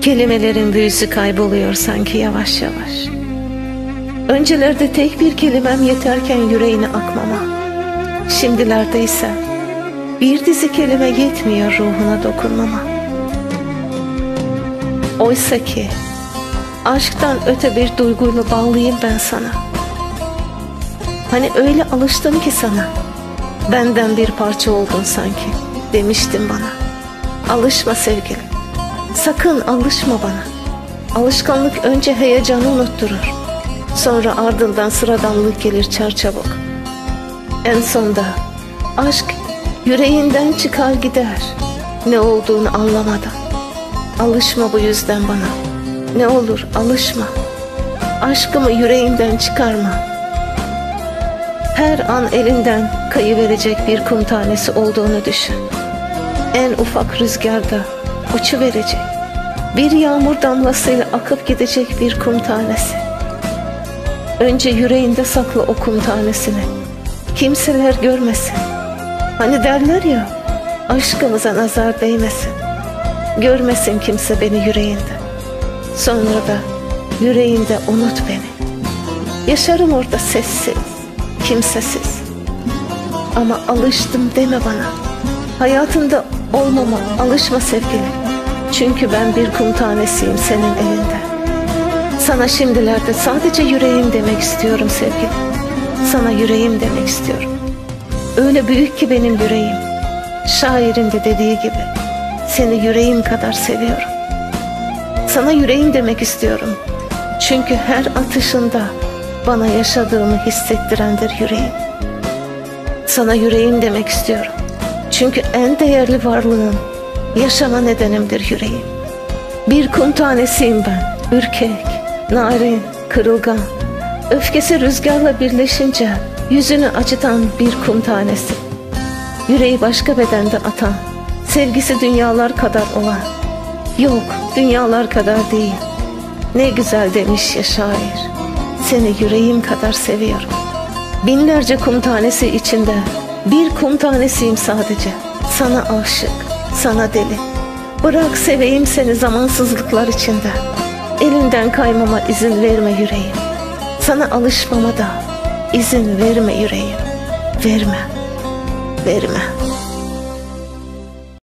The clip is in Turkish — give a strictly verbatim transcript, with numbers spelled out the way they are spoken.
Kelimelerin büyüsü kayboluyor sanki yavaş yavaş. Öncelerde tek bir kelimem yeterken yüreğine akmama. Şimdilerde ise bir dizi kelime yetmiyor ruhuna dokunmama. Oysa ki aşktan öte bir duyguyla bağlıyım ben sana. Hani öyle alıştım ki sana, benden bir parça oldun sanki, demiştin bana. Alışma sevgilim, sakın alışma bana. Alışkanlık önce heyecanı unutturur, sonra ardından sıradanlık gelir çarçabuk. En sonda aşk yüreğinden çıkar gider, ne olduğunu anlamadan. Alışma bu yüzden bana, ne olur alışma. Aşkımı yüreğinden çıkarma. Her an elinden kayıverecek bir kum tanesi olduğunu düşün. En ufak rüzgarda uçuverecek, bir yağmur damlasıyla akıp gidecek bir kum tanesi. Önce yüreğinde sakla o kum tanesini, kimseler görmesin. Hani derler ya, aşkımıza nazar değmesin. Görmesin kimse beni yüreğinde. Sonra da yüreğinde unut beni. Yaşarım orada sessiz, kimsesiz. Ama alıştım deme bana. Hayatında olmama alışma sevgilim. Çünkü ben bir kum tanesiyim senin elinde. Sana şimdilerde sadece yüreğim demek istiyorum sevgilim. Sana yüreğim demek istiyorum. Öyle büyük ki benim yüreğim. Şairin de dediği gibi, seni yüreğim kadar seviyorum. Sana yüreğim demek istiyorum. Çünkü her atışında bana yaşadığımı hissettirendir yüreğim. Sana yüreğim demek istiyorum. Çünkü en değerli varlığım, yaşama nedenimdir yüreğim. Bir kum tanesiyim ben, ürkek, narin, kırılgan. Öfkesi rüzgarla birleşince yüzünü acıtan bir kum tanesi. Yüreği başka bedende atan, sevgisi dünyalar kadar olan. Yok, dünyalar kadar değil. Ne güzel demiş ya şair. Seni yüreğim kadar seviyorum. Binlerce kum tanesi içinde bir kum tanesiyim sadece. Sana aşık, sana deli. Bırak seveyim seni zamansızlıklar içinde. Elinden kaymama izin verme yüreğim. Sana alışmama da izin verme yüreğim. Verme, verme.